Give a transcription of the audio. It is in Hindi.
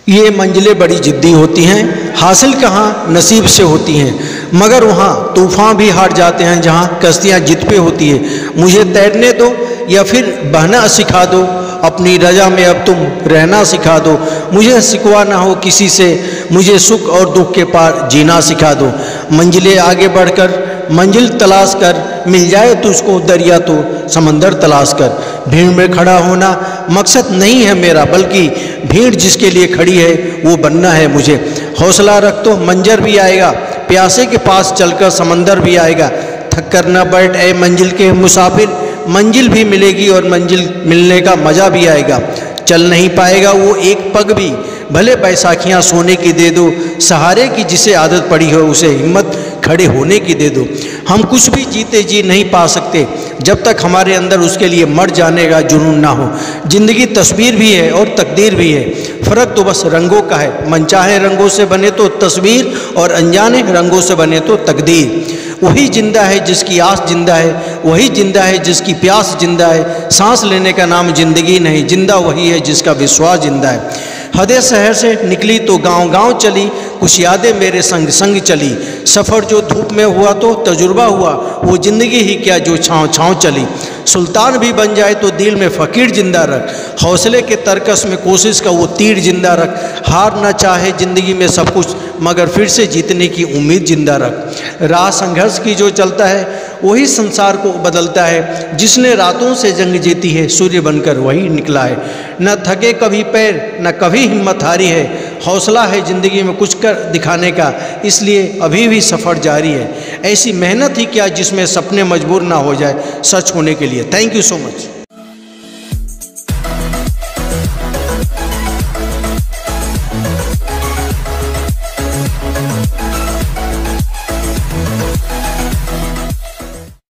ये मंजिलें बड़ी जिद्दी होती हैं, हासिल कहाँ नसीब से होती हैं, मगर वहाँ तूफ़ान भी हार जाते हैं जहाँ कश्तियाँ जिद पे होती है। मुझे तैरने दो या फिर बहना सिखा दो, अपनी रजा में अब तुम रहना सिखा दो। मुझे सिकवा ना हो किसी से, मुझे सुख और दुख के पार जीना सिखा दो। मंजिलें आगे बढ़कर मंजिल तलाश कर, मिल जाए तुझको दरिया तो समंदर तलाश कर। भीड़ में खड़ा होना मकसद नहीं है मेरा, बल्कि भीड़ जिसके लिए खड़ी है वो बनना है मुझे। हौसला रख तो मंजर भी आएगा, प्यासे के पास चलकर समंदर भी आएगा। थक कर न बैठ ए मंजिल के मुसाफिर, मंजिल भी मिलेगी और मंजिल मिलने का मज़ा भी आएगा। चल नहीं पाएगा वो एक पग भी, भले बैसाखियाँ सोने की दे दो। सहारे की जिसे आदत पड़ी हो उसे हिम्मत खड़े होने की दे दो। हम कुछ भी जीते जी नहीं पा सकते जब तक हमारे अंदर उसके लिए मर जाने का जुनून ना हो। ज़िंदगी तस्वीर भी है और तकदीर भी है, फ़र्क तो बस रंगों का है। मनचाहे रंगों से बने तो तस्वीर और अनजाने रंगों से बने तो तकदीर। वही जिंदा है जिसकी आस जिंदा है, वही जिंदा है जिसकी प्यास जिंदा है। सांस लेने का नाम जिंदगी नहीं, जिंदा वही है जिसका विश्वास जिंदा है। हदे शहर से निकली तो गांव गांव चली, कुछ यादें मेरे संग संग चली। सफ़र जो धूप में हुआ तो तजुर्बा हुआ, वो ज़िंदगी ही क्या जो छाँव छाँव चली। सुल्तान भी बन जाए तो दिल में फ़कीर जिंदा रख, हौसले के तरकस में कोशिश का वो तीर जिंदा रख। हार ना चाहे ज़िंदगी में सब कुछ, मगर फिर से जीतने की उम्मीद जिंदा रख। राह संघर्ष की जो चलता है वही संसार को बदलता है। जिसने रातों से जंग जीती है सूर्य बनकर वही निकला है। न थके कभी पैर न कभी हिम्मत हारी है, हौसला है ज़िंदगी में कुछ कर दिखाने का, इसलिए अभी भी सफ़र जारी है। ऐसी मेहनत ही क्या जिसमें सपने मजबूर ना हो जाए सच होने के लिए। Thank you so much.